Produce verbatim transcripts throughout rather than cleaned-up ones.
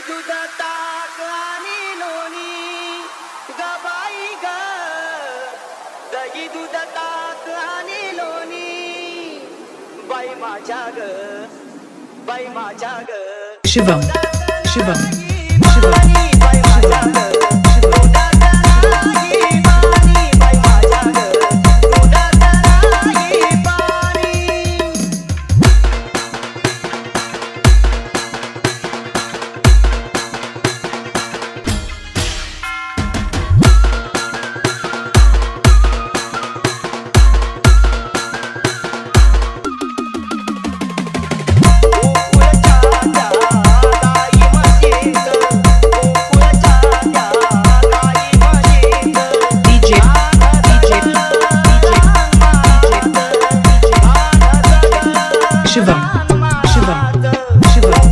दूध ताक आणि लोणी ग बाई ग, दही दूध ताक आणि लोणी बाई माझ्या ग, बाई माझ्या ग. शिवम शिवम शिवम बाई माझ्या ग. Shivam Shivam Shivam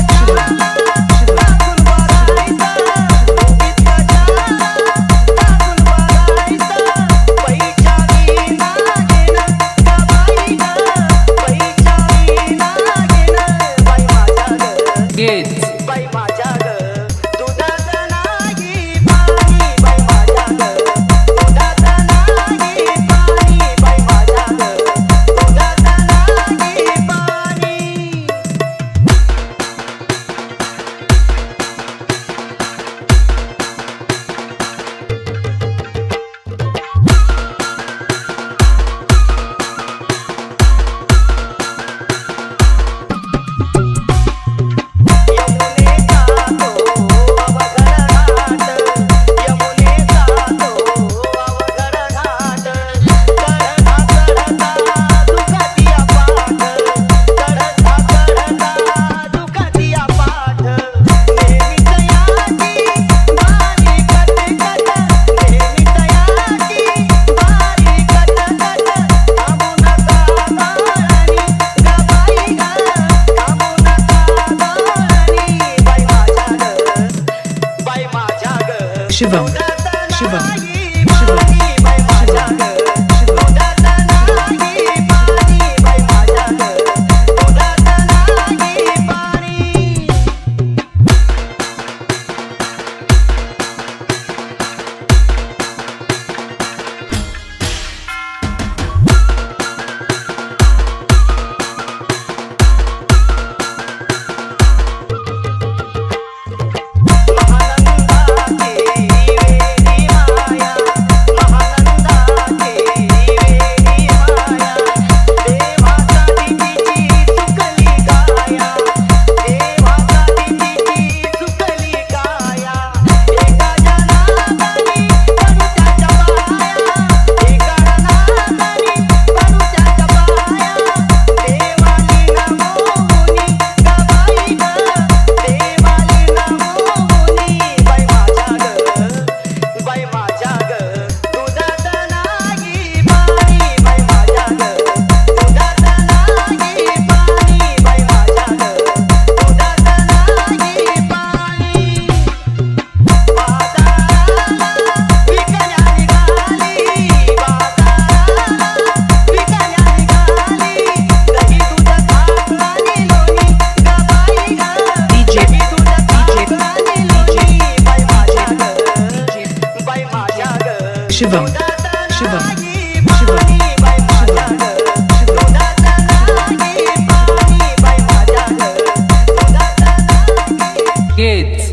Shivam Shivam Shivam Shivam Kids.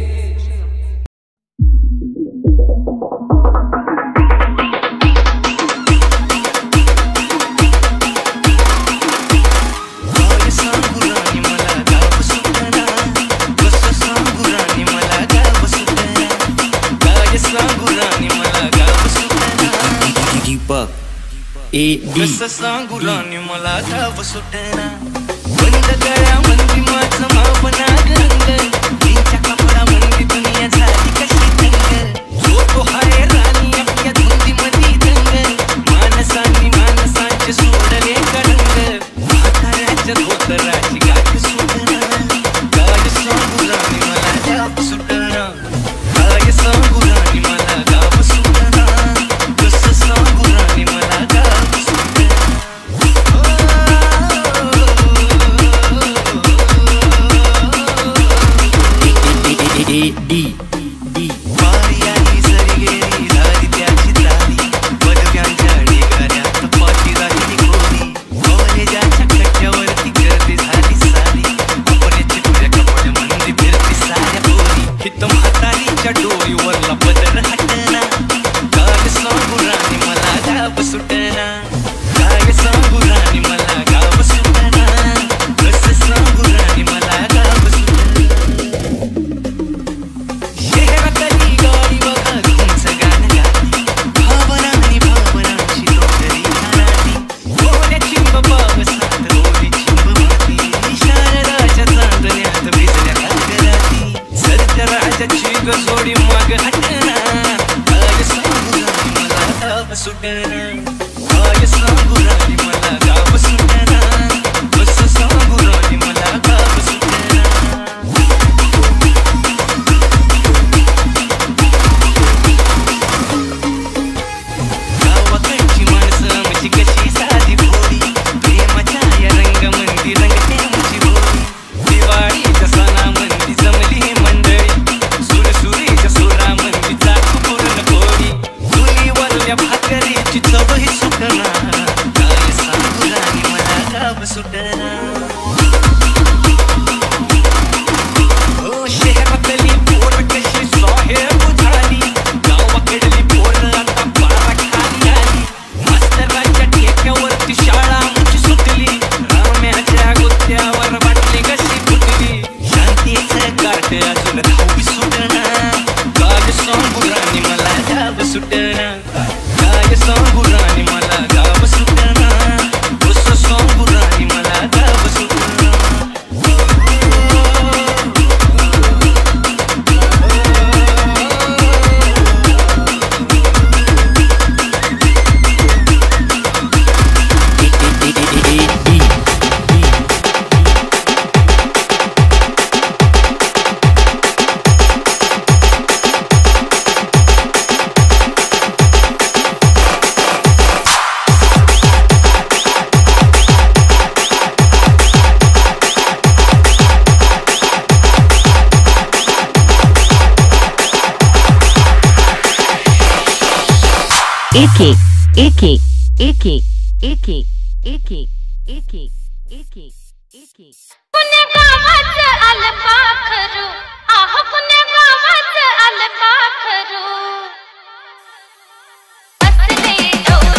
A D सांगुरानी मला धाव सुटना बंद करा मंदी माझं मापना गंग त्यांच्या कपडा मंदी दुनिया झाली कशी तंग जो तो हाय राणी आपल्या धुंदी मधी दंग मानसांनी मानसांचे सोडले कलंग म्हाताऱ्याच्या धोतराची गाठ सुटना काय सांगुरानी मला धाव सुटना काय सांगुरानी मला धाव सुटना कसं सांगुरानी मला धाव गाव सुटना काय सांगू राणी मला गाव सुटना कसं सांगू राणी मला गाव सुटना शहरातली गाडी बघा तुमचं गाणं गाती भावना आणि भावनाची डोकरी खानाती गोड्या चिंब पावसात रोली चिंब माती शारदाच्या चांदण्यात भिजल्या कागदाती सध्या राजाची गजोडी माग हटना काय सांगू राणी मला गाव सुटना काय सांगू राणी मला गाव सुटना कसं सांगू राणी मला गाव सुटना गावाकडची माणसं म्हणजे कशी साधी भोळी प्रेमाच्या या रंगमंदी रंगते आमची होळी दिवाळीच्या सणामंदी जमली मंडळी सुरसुरीच्या सुरामंदी चाकू पूर्ण कोळी चुलीवरल्या भाकरीची चवही सुटना काय सांगू राणी मला गाव सुटना हो शहरातली पोर कशी साहेब झाली गावाकडली पोर आता बारा खाली आली मास्तराच्या ठेक्यावरती शाळा आमची सुटली राम्याच्या गुत्त्यावर बाटली कशी फुटली शांतीचं काट अजून धावी सुटना काय सांगू राणी मला गाव सुटना काय सांगू राणी मला गाव सुटना कसं सांगू राणी मला गाव सुटना एके एके एके एके एके एके एके एके पुणे गावात आलं पाखरू आह पुणे गावात आलं पाखरू असले डोल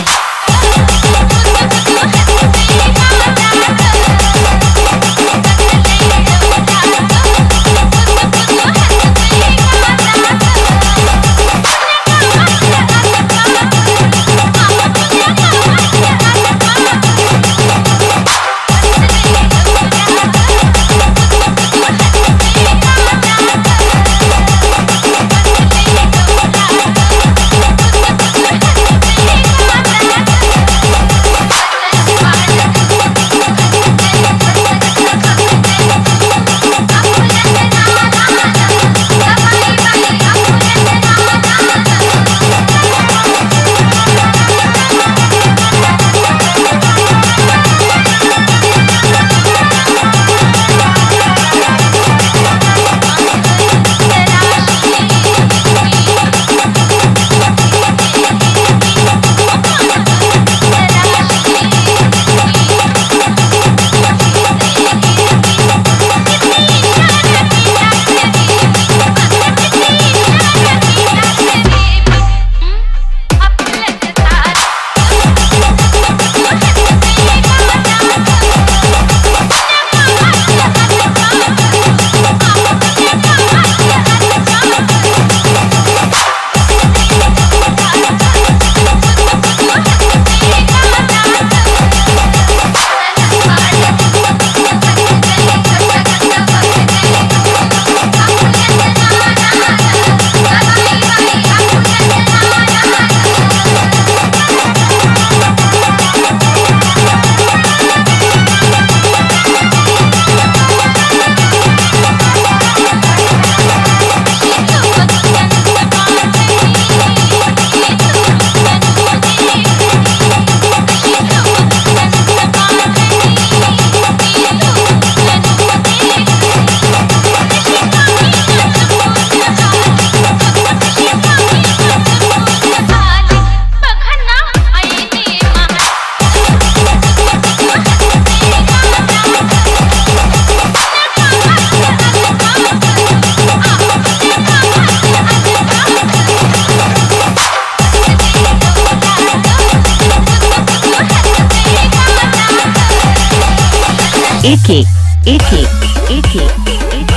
एक एक एक एक एक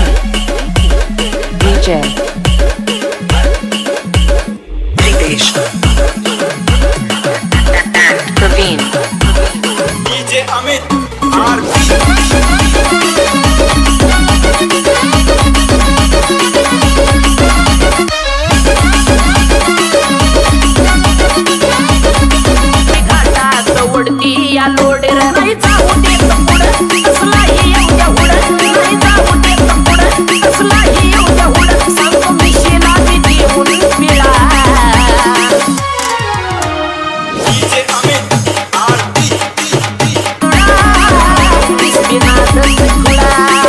DJ Ritesh. Praveen DJ Amit Aarti उडती या लोडेर नाही जाऊ देत पुढं कसलाही एवढ्या उडत नाही जाऊ देत पुढं कसलाही एवढ्या उडत सांगतो मिशीला मी देऊन पिळा डीजे अमित आरती बिनाद खुळा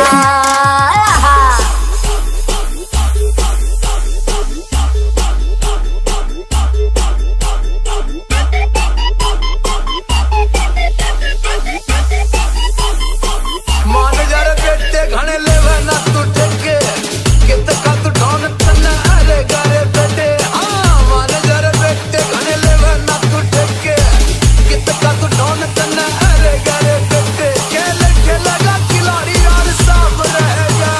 मान जरा बेटे घणे लेवे ना तू ठेके कित का तू ढोन तन्ना अरे गारे बेटे हाँ मान जरा बेटे घणे लेवे ना तू ठेके कित का तू ढोन तन्ना अरे गारे बेटे खेले खेलेगा खिलाड़ी और साफ रहेगा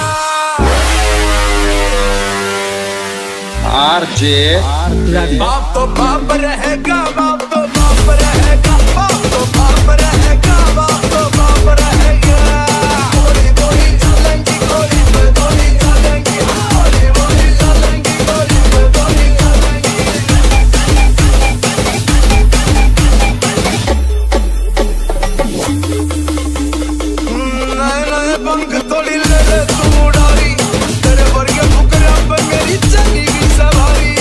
आरजे Ravi. बाप तो बाप रहेगा बाप तो बाप रहेगा बाप तो बाप रहेगा बाप तो बाप रहेगा गोली गोली चलेंगी गोली पे गोली चलेंगी गोली गोली चलेंगी गोली पे गोली चलेंगी नए नए पंख थोड़ी ले ले तू उड़ारी तेरे वर्गे फुकरा पे मेरी चली गई सवारी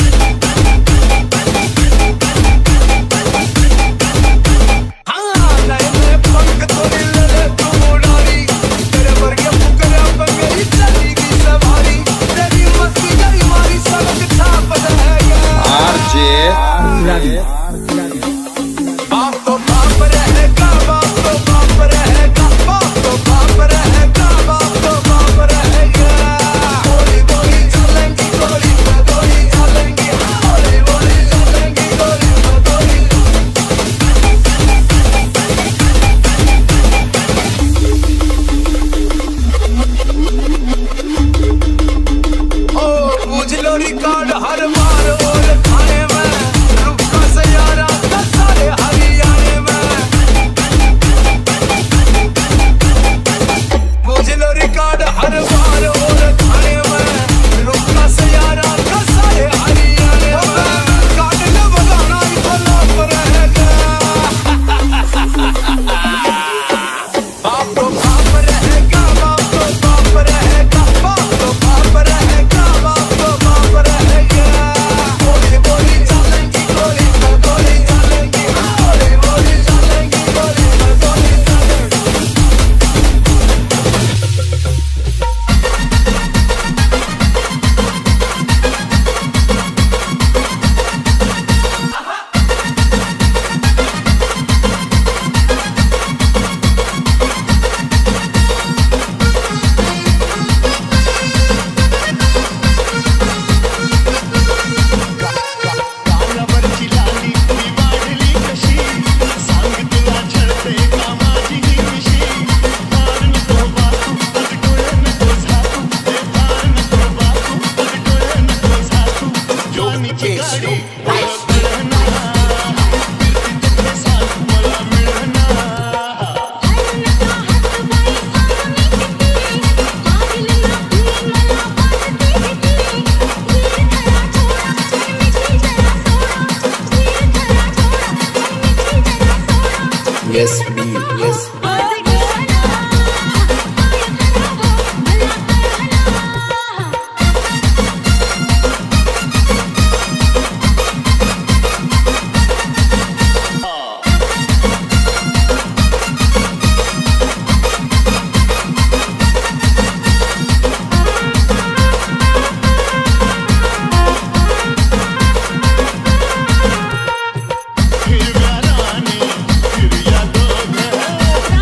हाँ नए नए पंख थोड़ी ले ले तू उड़ारी तेरे वर्गे फुकरा पे मेरी चली गई सवारी तेरी मस्ती गई मारी सड़क छाप रहेगा आरजे Ravi. बाप तो बाप रहेगा बाप तो बाप रहेगा बाप तो बाप रहेगा बाप तो बाप रहेगा गोली गोली चलेंगी गोली पे गोली चलेंगी गोली गोली चलेंगी गोली पे गोली ओ पूछ लो रिकॉर्ड हर बार और खाने में रुका से यारा का सारे हरियाणे में पूछ लो रिकॉर्ड हर बार और खाने में रुका से यारा का सारे हरियाणे में काट ले बगाना इको लोप रहेगा बाप तो बाप रहेगा बाप तो बाप रहेगा बाप तो बाप रहेगा बाप तो बाप रहेगा गोली गोली चलेंगी गोली पे गोली चलेंगी गोली गोली चलेंगी गोली पे गोली चलेंगी yes B yes फिर यारानी फिर यादों में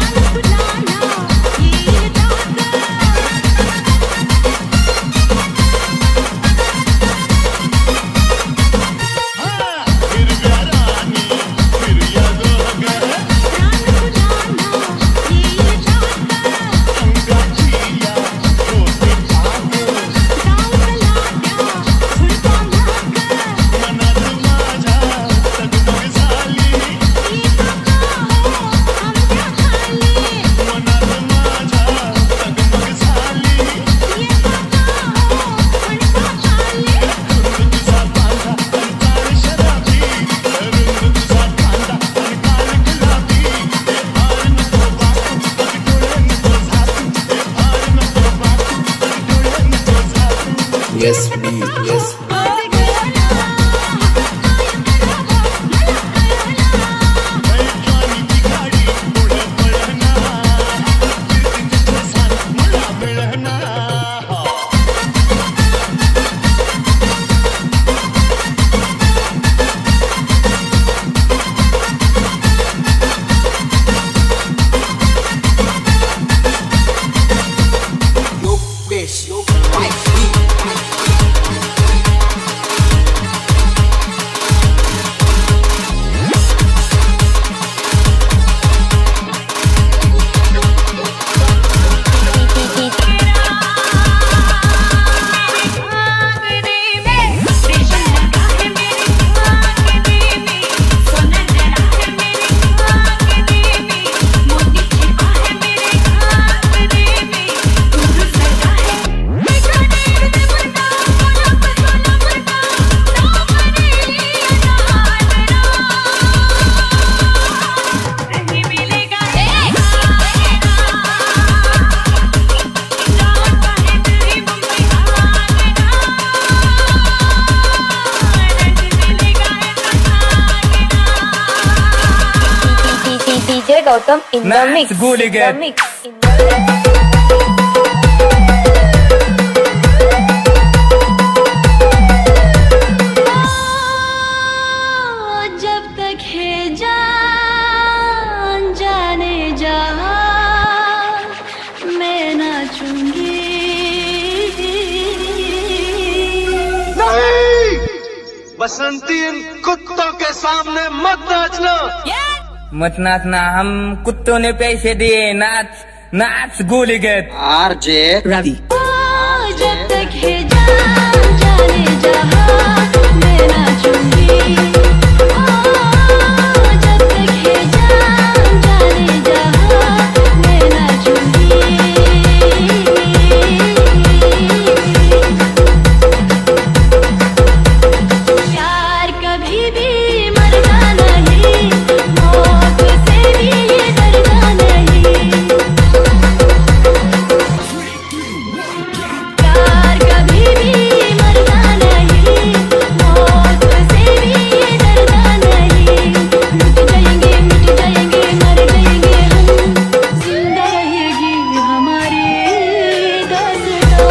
Gautam in the That's mix. good again. The mix. In the Basanti इन कुत्तों के सामने मत नाचना। मत नाचना, हम कुत्तों ने पैसे दिए, नाच नाच गोली गेट। आरजे रवि। जब तक है जान जाने जहां मैं नाचूंगी, जब तक है जान जाने जहां मैं नाचूंगी। प्यार कभी भी मरना नहीं, मौत से भी ये डरना नहीं। प्यार कभी भी मरना नहीं, मौत से भी ये डरना नहीं। मिट जाएंगे मिट जाएंगे मर जाएंगे हम, जिंदा रहेगी हमारी दास्तां।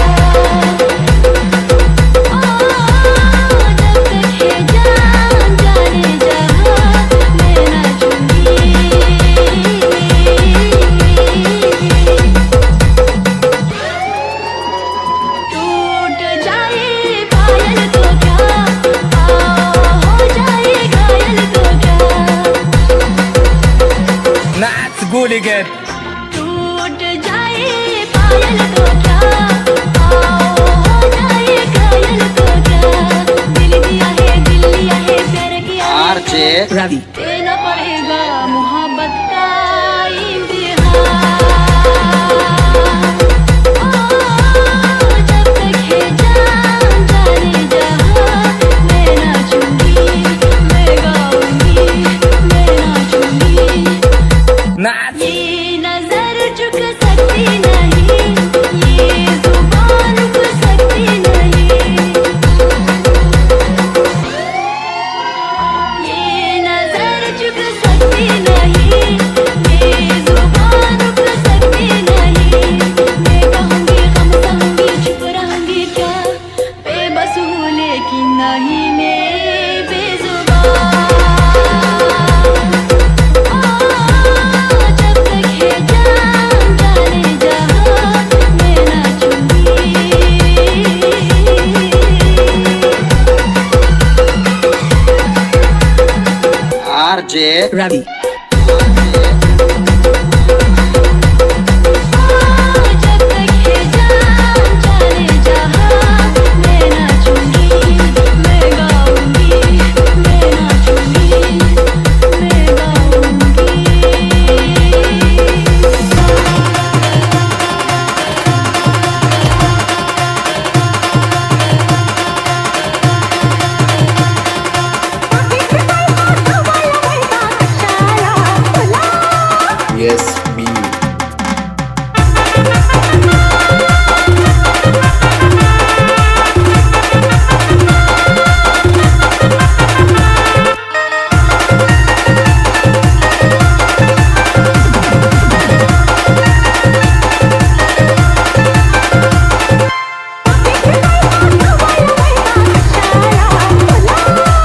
जब तक है जान जाने जहां मैं नाचूंगी। टूट जाए पायल तो क्या, हो जाए घायल तो क्या। नाच गोली गेट। टूट जाए पायल तो क्या, हो जाए घायल तो क्या। दिल दिया है दिल लिया है प्यार किया है, आरजे रवि। देना पड़ेगा मोहब्बत का इम्तिहान। जब तक है जान जाने जहां मैं नाचूंगी, मैं गाऊंगी, मैं नाचूंगी। नाच ये नजर झुक सकती नहीं, ये जुबान रुक सकती नहीं। ये नजर झुक सकती नहीं, ये जुबान रुक सकती नहीं। मैं कहूँगी गम सहूँगी चुप रहूँगी क्या, बेबस हूँ लेकिन नहीं मैं बेजुबान। जब तक है जान जाने जहां मैं नाचूंगी। आरजे रवि। जब तक है जान जाने जहां मैं नाचूंगी, मैं गाऊंगी, मैं नाचूंगी, मैं गाऊंगी। यस बी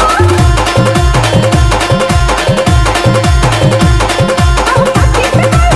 Oh,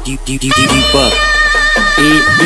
दीपक ए डी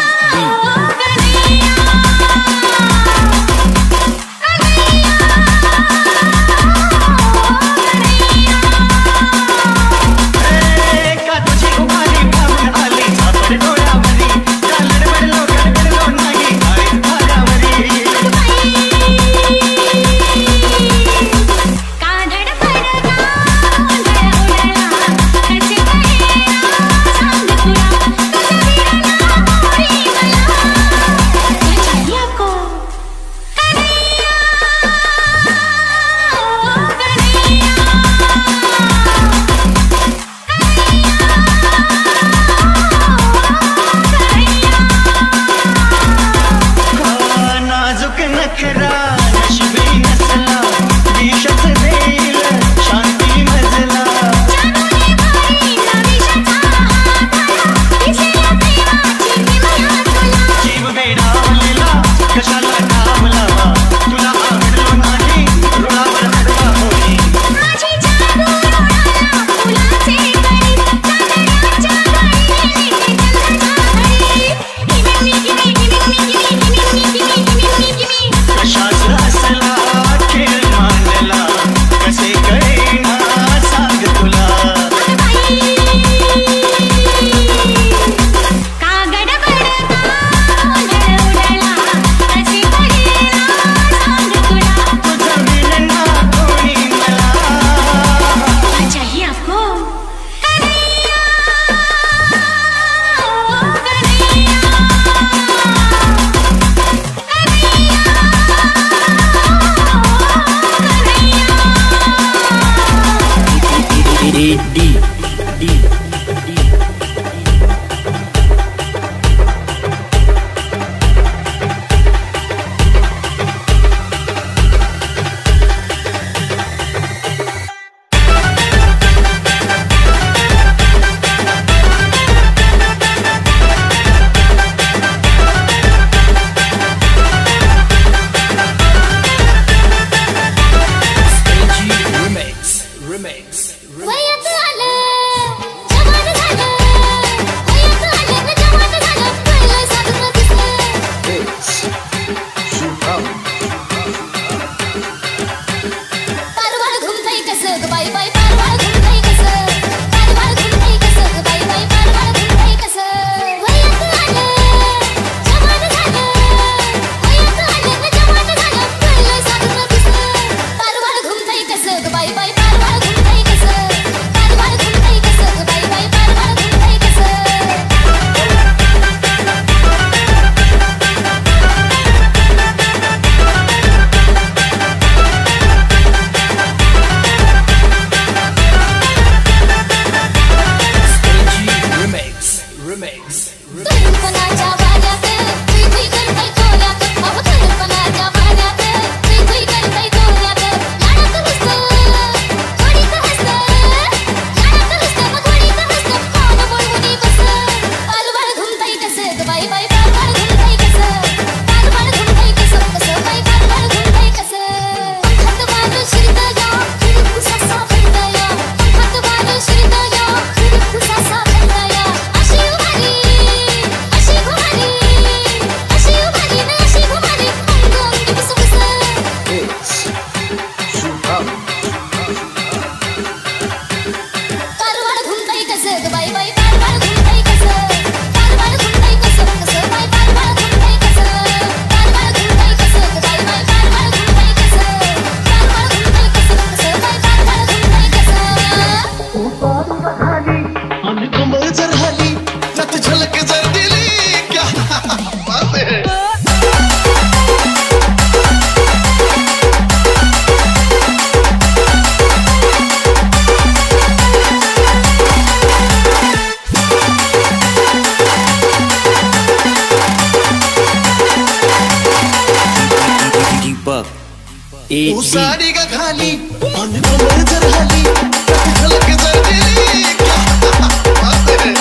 तू साड़ी का खाली मन को मर जर हाली झलक जर दिली क्या बात है।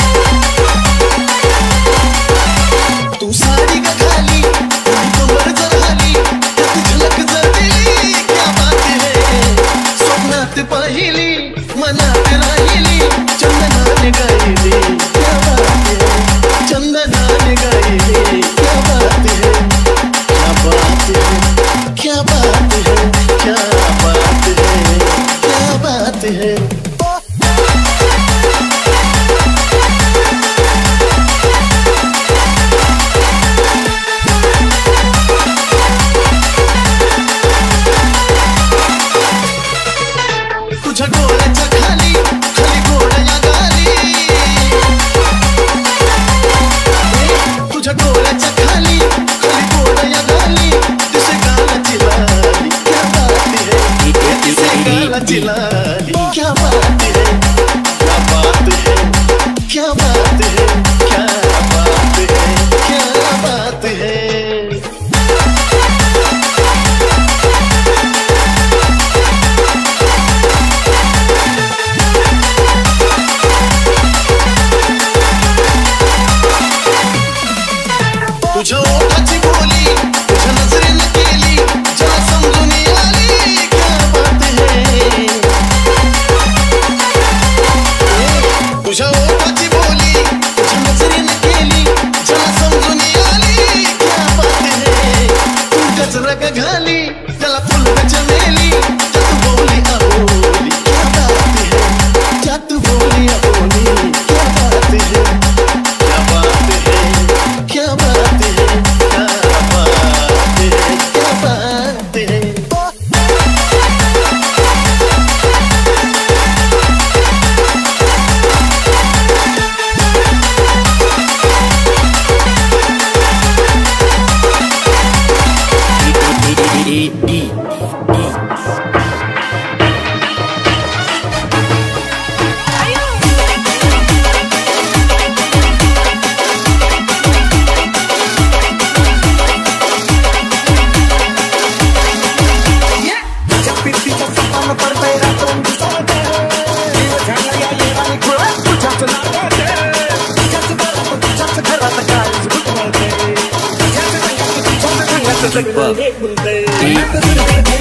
तू साड़ी का खाली मन को मर जर हाली झलक जर दिली क्या बात है। स्वप्नात पाहिली मनात राहिली चंदनाने गायली सगळं निघून जाईल